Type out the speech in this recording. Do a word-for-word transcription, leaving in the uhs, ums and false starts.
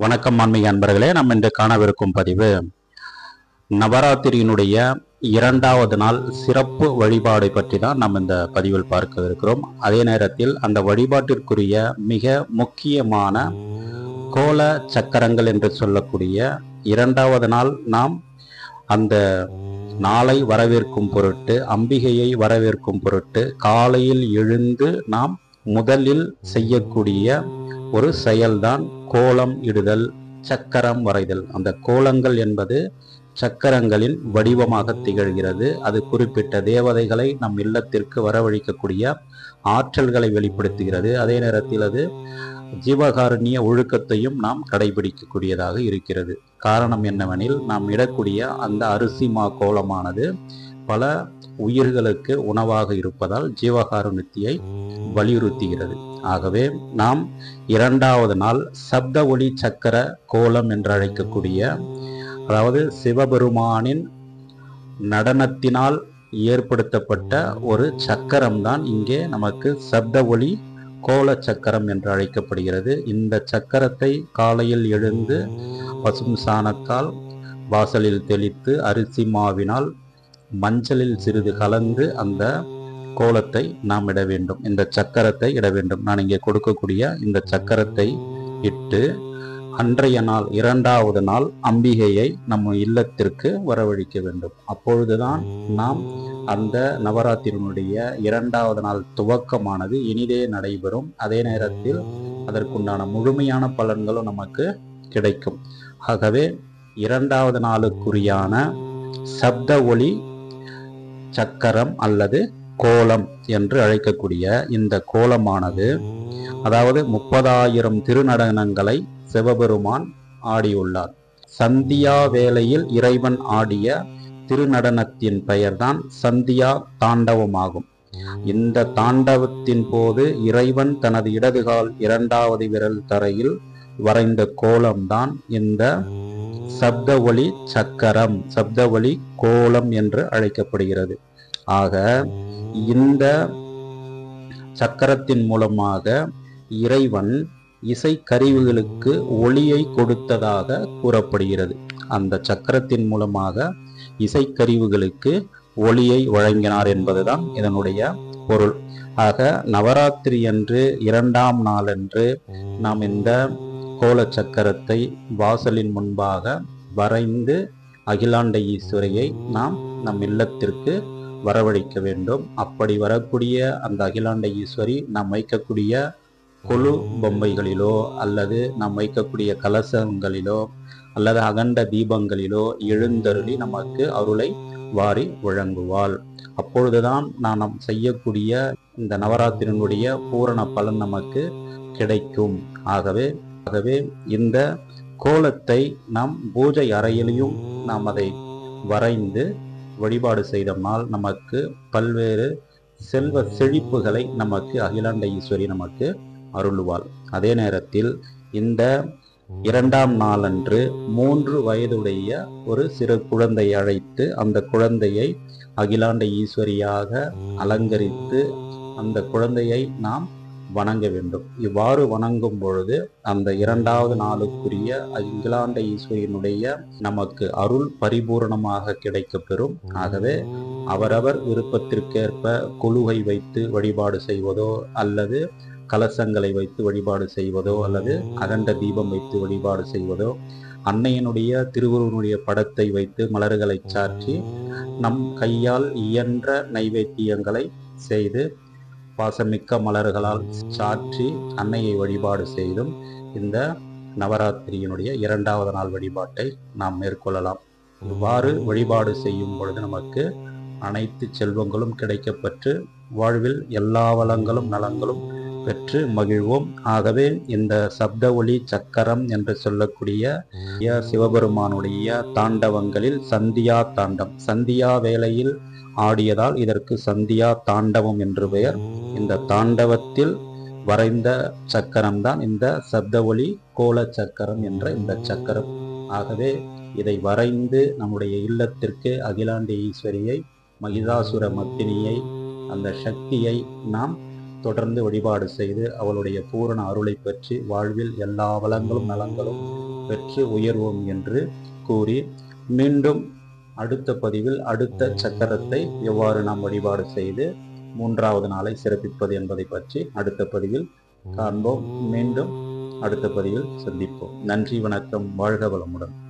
வணக்கம் ஆன்மீக அன்பர்களே, நம்ம இன்று காணவிருக்கும் பதிவு நவராத்திரியினுடைய இரண்டாவது நாள் சிறப்பு வழிபாடு பற்றி தான் நம்ம இந்த பதிவில் பார்க்க இருக்கிறோம். அதே நேரத்தில் அந்த வழிபாட்டிற்குரிய மிக முக்கியமான கோல சக்கரங்கள் என்று சொல்லக்கூடிய இரண்டாவது நாள் நாம் அந்த நாளை வரவேற்கும் பொருட்டு, அம்பிகையை வரவேற்கும் பொருட்டு காலையில் எழுந்து நாம் முதலில் செய்யக்கூடிய ஒரு செயல்தான் கோலம் இடுதல், சக்கரம் வரைதல். அந்த கோலங்கள் என்பது சக்கரங்களின் வடிவமாக திகழ்கிறது. அது குறிப்பிட்ட தேவதைகளை நம் இல்லத்திற்கு வரவழைக்கக்கூடிய ஆற்றல்களை வெளிப்படுத்துகிறது. அதே நேரத்தில் அது ஜீவகாருண்ய ஒழுக்கத்தையும் நாம் கடைபிடிக்கக்கூடியதாக இருக்கிறது. காரணம் என்னவெனில், நாம் இடக்கூடிய அந்த அரிசி மா கோலமானது பல உயிர்களுக்கு உணவாக இருப்பதால் ஜீவகாருண்யத்தை வலியுறுத்துகிறது. ஆகவே நாம் இரண்டாவது நாள் சப்த ஒளி சக்கர கோலம் என்று அழைக்கக்கூடிய, அதாவது சிவபெருமானின் நடனத்தினால் ஏற்படுத்தப்பட்ட ஒரு சக்கரம் தான் இங்கே நமக்கு சப்த ஒளி கோல சக்கரம் என்று அழைக்கப்படுகிறது. இந்த சக்கரத்தை காலையில் எழுந்து பசும் சாணத்தால் வாசலில் தெளித்து அரிசி மாவினால் மஞ்சளில் சிறிது கலந்து அந்த கோலத்தை நாம் இட வேண்டும். இந்த சக்கரத்தை இட வேண்டும். நான் இங்கே கொடுக்கக்கூடிய இந்த சக்கரத்தை இட்டு அன்றைய நாள் இரண்டாவது நாள் அம்பிகையை நம்ம இல்லத்திற்கு வரவழைக்க வேண்டும். அப்பொழுதுதான் நாம் அந்த நவராத்திரியினுடைய இரண்டாவது நாள் துவக்கமானது இனிதே நடைபெறும். அதே நேரத்தில் அதற்குண்டான முழுமையான பலன்களும் நமக்கு கிடைக்கும். ஆகவே இரண்டாவது நாளுக்குரியான சப்த ஒளி சக்கரம் அல்லது கோலம் என்று அழைக்கக்கூடிய இந்த கோலமானது, அதாவது முப்பதாயிரம் திருநடனங்களை சிவபெருமான் ஆடியுள்ளார். சந்தியா வேளையில் இறைவன் ஆடிய திருநடனத்தின் பெயர்தான் சந்தியா தாண்டவமாகும். இந்த தாண்டவத்தின் போது இறைவன் தனது இடதுகால் இரண்டாவது விரல் தரையில் வரைந்த கோலம்தான் இந்த சப்த ஒளி சக்கரம், சப்த ஒளி கோலம் என்று அழைக்கப்படுகிறது. ஆக இந்த சக்கரத்தின் மூலமாக இறைவன் இசை கருவிகளுக்கு ஒளியை கொடுத்ததாக கூறப்படுகிறது. அந்த சக்கரத்தின் மூலமாக இசைக்கருவிகளுக்கு ஒளியை வழங்கினார் என்பதுதான் இதனுடைய பொருள். ஆக நவராத்திரி அன்று இரண்டாம் நாளன்று நாம் இந்த கோல சக்கரத்தை வாசலின் முன்பாக வரைந்து அகிலாண்ட ஈஸ்வரியை நாம் நம் இல்லத்திற்கு வரவழைக்க வேண்டும். அப்படி வரக்கூடிய அந்த அகிலாண்ட ஈஸ்வரி நாம் வைக்கக்கூடிய கொலு பொம்மைகளிலோ அல்லது நாம் வைக்கக்கூடிய கலசங்களிலோ அல்லது அகண்ட தீபங்களிலோ எழுந்தருளி நமக்கு அருளை வாரி வழங்குவாள். அப்பொழுதுதான் நாம் செய்யக்கூடிய இந்த நவராத்திரியினுடைய பூரண பலன் நமக்கு கிடைக்கும். ஆகவே ஆகவே இந்த கோலத்தை நாம் பூஜை அறையிலையும் நாம் அதை வரைந்து வழிபாடு செய்தோம்னால் நமக்கு பல்வேறு செல்வ செழிப்புகளை நமக்கு அகிலாண்ட ஈஸ்வரி நமக்கு அருளுவாள். அதே நேரத்தில் இந்த இரண்டாம் நாளன்று மூன்று வயதுடைய ஒரு சிறு குழந்தையை அழைத்து அந்த குழந்தையை அகிலாண்ட ஈஸ்வரியாக அலங்கரித்து அந்த குழந்தையை நாம் வணங்க வேண்டும். இவ்வாறு வணங்கும் பொழுது அந்த இரண்டாவது நாளுக்குரிய அகிலாண்ட ஈஸ்வரியினுடைய நமக்கு அருள் பரிபூர்ணமாக கிடைக்க பெறும். ஆகவே அவரவர் விருப்பத்திற்கேற்ப குழுவை வைத்து வழிபாடு செய்வதோ அல்லது கலசங்களை வைத்து வழிபாடு செய்வதோ அல்லது அகண்ட தீபம் வைத்து வழிபாடு செய்வதோ, அன்னையினுடைய திருவுருவனுடைய படத்தை வைத்து மலர்களை சாற்றி நம் கையால் இயன்ற நைவேத்தியங்களை செய்து பாசமிக்க மலர்களால் சாற்றி அன்னையை வழிபாடு செய்தும் இந்த நவராத்திரியினுடைய இரண்டாவது நாள் வழிபாட்டை நாம் மேற்கொள்ளலாம். இவ்வாறு வழிபாடு செய்யும் பொழுது நமக்கு அனைத்து செல்வங்களும் கிடைக்கப்பெற்று வாழ்வில் எல்லா வளங்களும் நலங்களும் பெற்று மகிழ்வோம். ஆகவே இந்த சப்த ஒளி சக்கரம் என்று சொல்லக்கூடிய சிவபெருமானுடைய தாண்டவங்களில் சந்தியா தாண்டம், சந்தியா வேளையில் ஆடியதால் இதற்கு சந்தியா தாண்டவம் என்று பெயர். இந்த தாண்டவத்தில் வரைந்த சக்கரம் தான் இந்த சப்த ஒளி கோல சக்கரம் என்ற இந்த சக்கரம். ஆகவே இதை வரைந்து நம்முடைய இல்லத்திற்கு அகிலாண்ட ஈஸ்வரியை, மகிஷாசுர மர்த்தினியை, அந்த சக்தியை நாம் தொடர்ந்து வழிபாடு செய்து அவளுடைய பூரண அருளை பெற்று வாழ்வில் எல்லா வளங்களும் நலங்களும் பெற்று உயர்வோம் என்று கூறி மீண்டும் அடுத்த பதிவில் அடுத்த சக்கரத்தை எவ்வாறு நாம் வழிபாடு செய்து மூன்றாவது நாளை சிறப்பிப்பது என்பதை பற்றி அடுத்த பதிவில் காண்போம். மீண்டும் அடுத்த பதிவில் சந்திப்போம். நன்றி, வணக்கம், வாழ்க வளமுடன்.